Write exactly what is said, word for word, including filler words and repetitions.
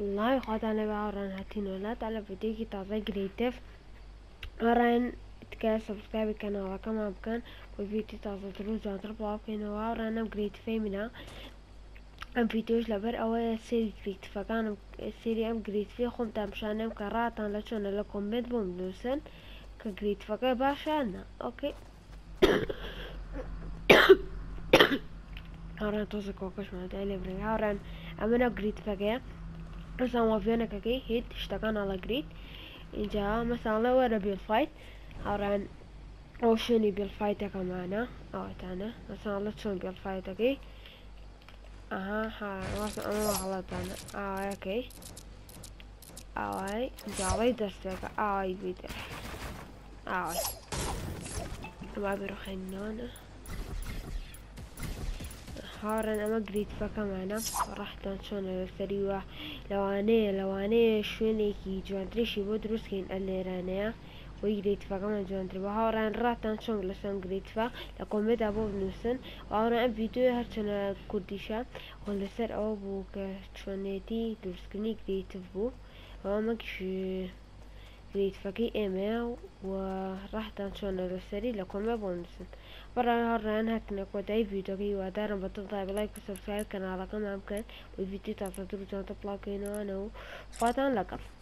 لايك خاطر بقى وران هاتين ولا على فيديو تازه كريتيف وران تكا سبسكرايب القناة كما بكان وفيديو تازه تروز وانتر بلاكين وران كريتيف منا ام فيديوش لبر اول سيري كريت فكان سيري ام كريت في خم تمشان ام كراتان لشون لكم بيت بومدوسن كريت فكا باشانا اوكي هوران توزا كوكش ما تعلي بري هوران امنا كريت فكا مثلا وفينا كاكي هيت اشتغلنا على كريت انجا مثلا ورا بالفايت هوران اوشني بالفايت كمانا او تانا مثلا لشون بالفايت اوكي اها ها مثلا انا غلط انا اه اوكي اي جاوي درسك اي بيدر اي ما بروح هنا هارن اما قريت فكا معنا راح تنشون السريوة لواني لواني شوينيكي جوانتريشي بودروسكين اللي رانيا ويقريت فكا من جوانتري وهارن راح تنشون لسان قريت فا لكم بدا بو بنوسن وهارن ام فيديو هرشنا كرديشا ولسر او بوك شوانيتي درسكني قريت بو ومكش قريت فكي ايميل وراح تنشون السري لكم بدا بونسن برا هران هكنا كوداي فيديو كي ودارن بتضغط بلايك وسبسكرايب كان على قناة ممكن والفيديو تعطى تروجان تبلاكينو انا وفاتان لقل